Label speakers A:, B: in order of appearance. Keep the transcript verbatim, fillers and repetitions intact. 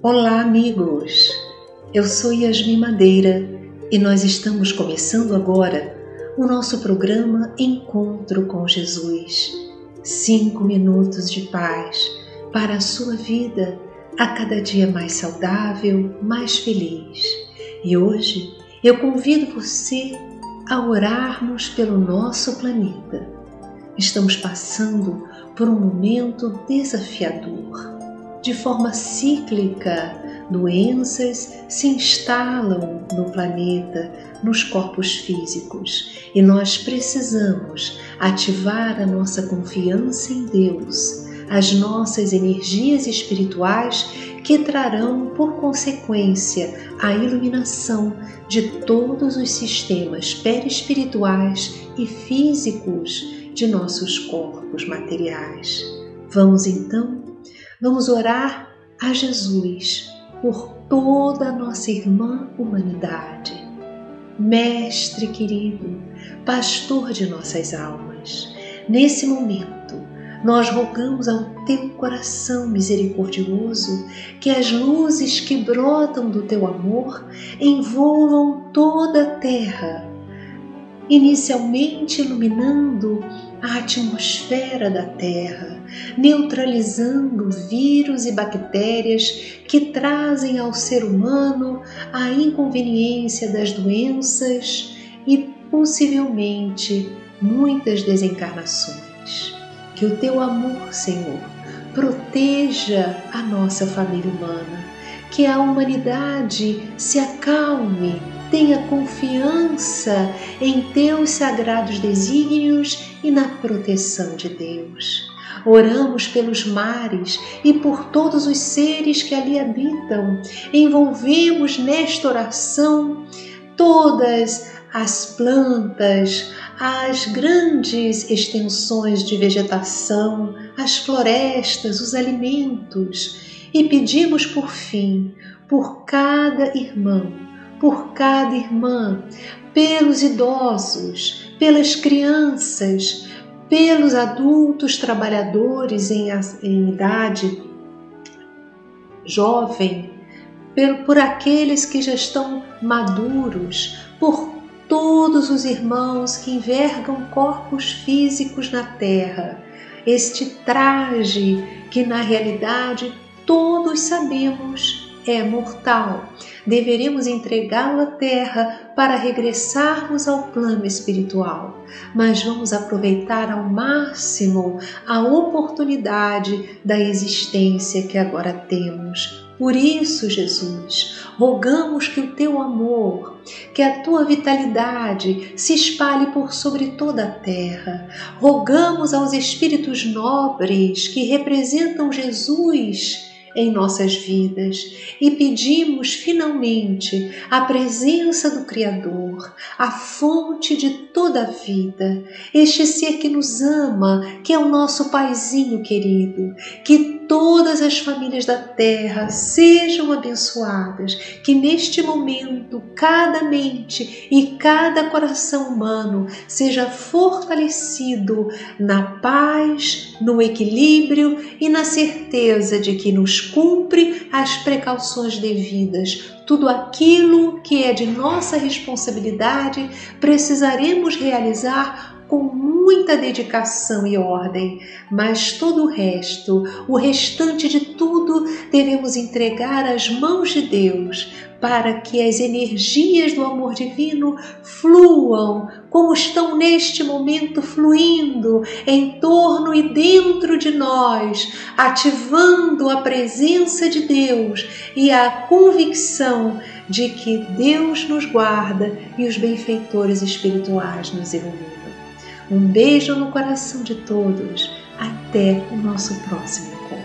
A: Olá, amigos! Eu sou Yasmin Madeira e nós estamos começando agora o nosso programa Encontro com Jesus. Cinco minutos de paz para a sua vida a cada dia mais saudável, mais feliz. E hoje eu convido você a orarmos pelo nosso planeta. Estamos passando por um momento desafiador. De forma cíclica, doenças se instalam no planeta, nos corpos físicos, e nós precisamos ativar a nossa confiança em Deus, as nossas energias espirituais que trarão, por consequência, a iluminação de todos os sistemas perispirituais e físicos de nossos corpos materiais. Vamos então Vamos orar a Jesus por toda a nossa irmã humanidade. Mestre querido, pastor de nossas almas, nesse momento nós rogamos ao teu coração misericordioso que as luzes que brotam do teu amor envolvam toda a terra, inicialmente iluminando a atmosfera da Terra, neutralizando vírus e bactérias que trazem ao ser humano a inconveniência das doenças e possivelmente muitas desencarnações. Que o teu amor, Senhor, proteja a nossa família humana, que a humanidade se acalme, tenha confiança em teus sagrados desígnios e na proteção de Deus. Oramos pelos mares e por todos os seres que ali habitam. Envolvemos nesta oração todas as plantas, as grandes extensões de vegetação, as florestas, os alimentos, e pedimos por fim, por cada irmão, por cada irmã, pelos idosos, pelas crianças, pelos adultos trabalhadores em, em idade jovem, por, por aqueles que já estão maduros, por todos os irmãos que envergam corpos físicos na terra, este traje que na realidade todos sabemos é mortal. Deveremos entregá-lo à terra para regressarmos ao plano espiritual, mas vamos aproveitar ao máximo a oportunidade da existência que agora temos. Por isso, Jesus, rogamos que o teu amor, que a tua vitalidade se espalhe por sobre toda a terra. Rogamos aos espíritos nobres que representam Jesus em nossas vidas e pedimos finalmente a presença do Criador, a fonte de toda a vida, este ser que nos ama, que é o nosso Paizinho querido, que todas as famílias da terra sejam abençoadas, que neste momento cada mente e cada coração humano seja fortalecido na paz, no equilíbrio e na certeza de que nos cumpre as precauções devidas. Tudo aquilo que é de nossa responsabilidade precisaremos realizar com muita dedicação e ordem, mas todo o resto, o restante de tudo, devemos entregar às mãos de Deus, para que as energias do amor divino fluam como estão neste momento fluindo em torno e dentro de nós, ativando a presença de Deus e a convicção de que Deus nos guarda e os benfeitores espirituais nos iluminam. Um beijo no coração de todos. Até o nosso próximo encontro.